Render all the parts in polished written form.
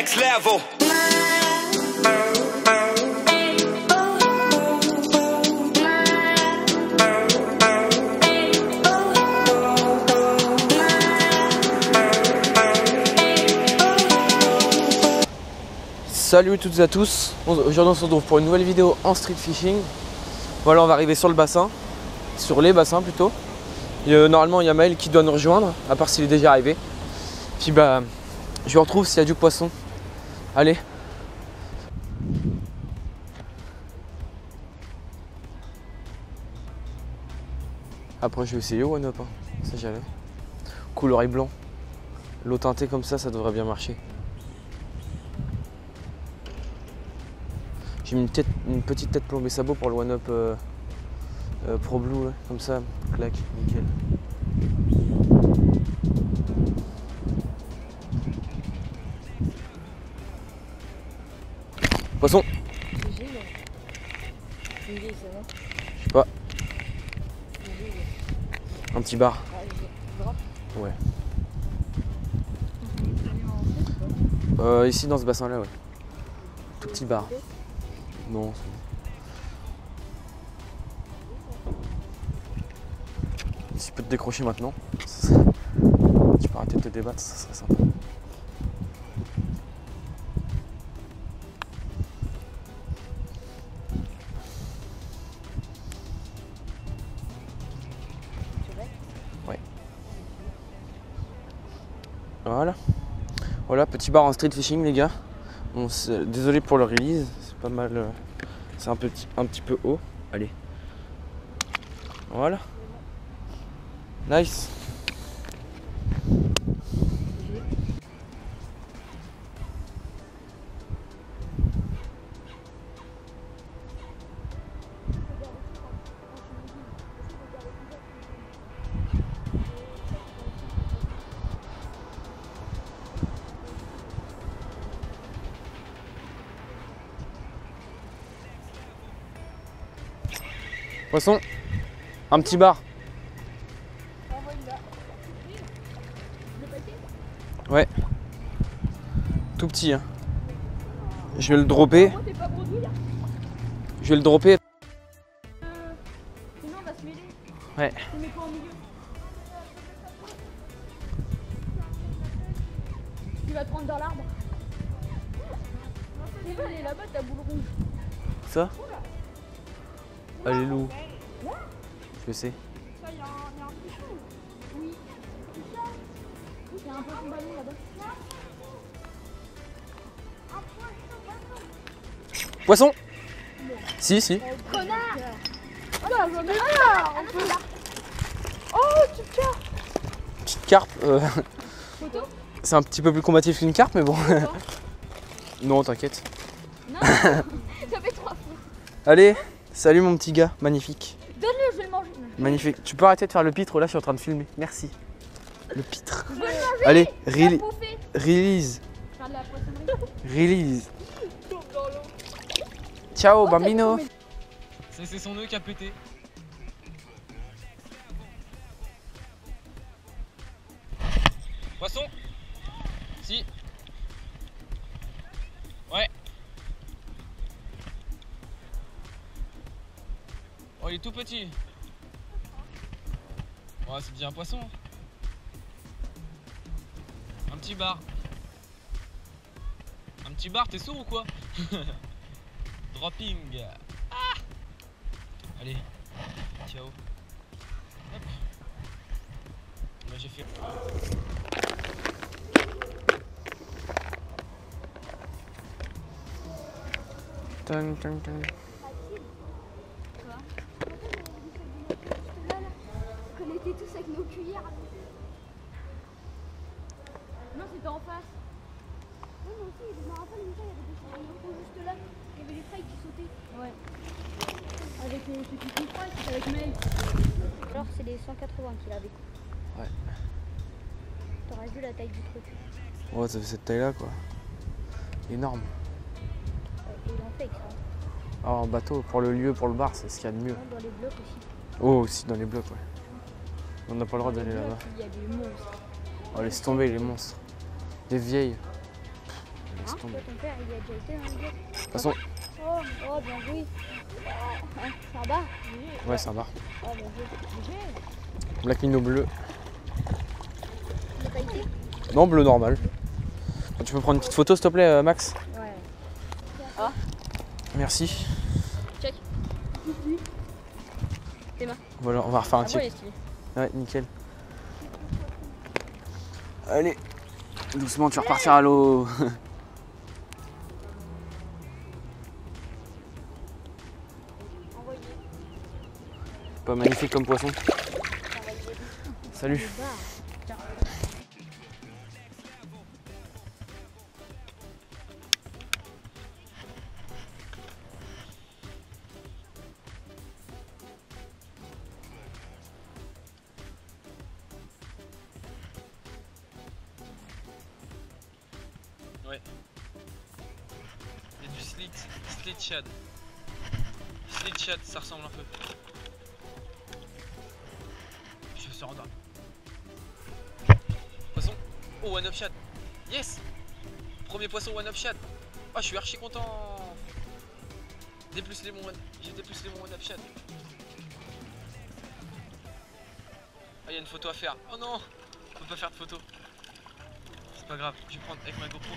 next level. Salut à toutes et à tous, aujourd'hui on se retrouve pour une nouvelle vidéo en street fishing. Voilà, on va arriver sur le bassin, sur les bassins plutôt. Normalement il y a Maël qui doit nous rejoindre, à part s'il est déjà arrivé. Puis bah, je vous retrouve s'il y a du poisson. Allez. Après je vais essayer One Up, hein. Ça jamais. Couleur et blanc. L'eau teintée comme ça devrait bien marcher. J'ai mis une petite tête plombée sabot pour le One Up Pro Blue, là. Comme ça, clac, nickel. Poisson. Je sais pas. Un petit bar. Ouais. Ici dans ce bassin là, ouais. Tout petit bar. Non. Si tu peux te décrocher maintenant, tu peux arrêter de te débattre, ça serait sympa. Ouais. Voilà. Voilà, petit bar en street fishing les gars. Bon, désolé pour le release, c'est pas mal, c'est un petit peu haut. Allez. Voilà. Nice. Poisson, un petit bar. Ouais. Tout petit, hein. Je vais le dropper. Je vais le dropper. Sinon on va se mêler. Ouais. Tu mets quoi au milieu? Tu vas te prendre dans l'arbre. Tu vas aller là-bas, ta boule rouge. Ça? Allez loup. Je sais. Ça, il y a un fichon. Oui. Il y a un poisson ballon là-bas. Poisson? Si. Connard! Oh là, j'en ai rien! Oh, petite carpe! Petite carpe. Photo? C'est un petit peu plus combatif qu'une carpe, mais bon. Non, t'inquiète. Non, ça fait 3 fois. Allez, salut mon petit gars, magnifique. Donne-le, je vais le manger. Magnifique. Tu peux arrêter de faire le pitre, là je suis en train de filmer. Merci. Le pitre. Je vais le manger. Allez, Bouffer. release. Faire de la poissonnerie. Release. Ciao, bambino. C'est son nœud qui a pété. Poisson. Si. Ouais. Oh, il est tout petit. Ouais, c'est déjà un poisson. Un petit bar. Un petit bar, t'es sourd ou quoi? Dropping. Ah, allez, ciao. Hop. Là j'ai fait. Tung, tung, tung. On était tous avec nos cuillères. Non, c'était en face. Oui, moi aussi, je me rappelle une fois, il y avait des choses juste là. Il y avait des frailles qui sautaient. Ouais. Avec ceux qui font froid, c'était avec Mel. Alors, c'est des 180 qu'il avait. Ouais. T'aurais vu la taille du truc. Ouais, ça fait cette taille là quoi. Énorme. Il en fait ça. Ah, en bateau, pour le lieu, pour le bar, c'est ce qu'il y a de mieux. Dans les blocs aussi. Oh, aussi dans les blocs, ouais. On n'a pas le droit d'aller là-bas. Il y a des monstres. Oh, laisse tomber les monstres. Des vieilles. Laisse Hein, tomber. toi, ton père, il a déjà été dans le jet. De toute façon, Oh, bien joué. C'est un bar. ouais, c'est un bar. Oh, bien joué. Black Mino bleu. Il n'a pas été? Non, bleu normal. Tu peux prendre une petite photo s'il te plaît, Max? Ouais. Merci. Check. Voilà, on va refaire un Ah bon, tir. il est stylé. Ouais, nickel. Allez, doucement, tu vas repartir à l'eau. Pas magnifique comme poisson. Salut. Ouais. Il y a du slit shad. Slit shad, ça ressemble un peu. Je me suis rendormi. Poisson. Oh, one up shad. Yes. Premier poisson one up shad. Ah, je suis archi content. J'ai dépucelé mon one up shad. Ah, il y a une photo à faire. Oh non, on peut pas faire de photo. C'est pas grave, je vais prendre avec ma GoPro.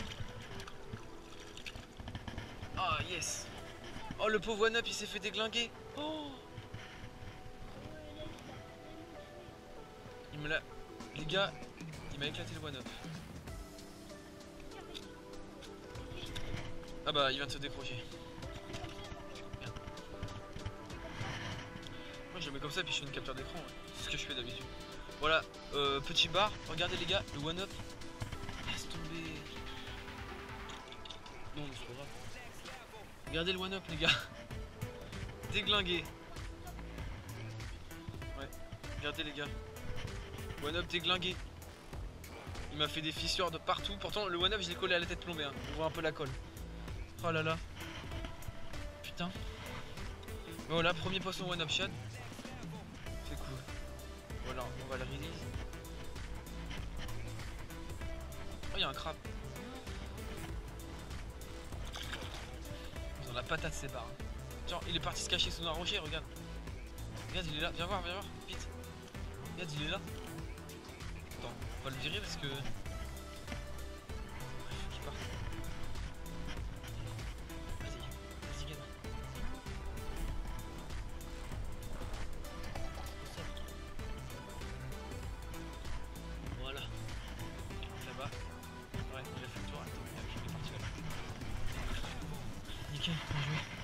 Ah yes. Oh le pauvre one up il s'est fait déglinguer. Oh. Il me l'a... Les gars, il m'a éclaté le one up. Ah bah il vient de se décrocher. Merde. Moi je le mets comme ça puis je fais une capture d'écran. Ouais. C'est ce que je fais d'habitude. Voilà, petit bar, regardez les gars, le one up. Laisse tomber. Non mais c'est pas grave. Regardez le one up les gars. Déglingué. Ouais, regardez les gars. One up déglingué. Il m'a fait des fissures de partout. Pourtant le one up je l'ai collé à la tête plombée hein. On voit un peu la colle. Oh là là. Putain. Voilà, premier poisson one up shad. C'est cool. Voilà, on va le release. Oh, il y a un crabe. Ils ont la patate ces barres. Hein. Tiens, il est parti se cacher sous un rocher, regarde. Regarde, il est là. Viens voir, vite. Regarde, il est là. Attends, on va le virer parce que... Faut qu'il parte. Vas-y, gamin. Voilà. Là-bas. Ouais, il a fait le tour. Attends, il est parti là-bas. Nickel, bien joué.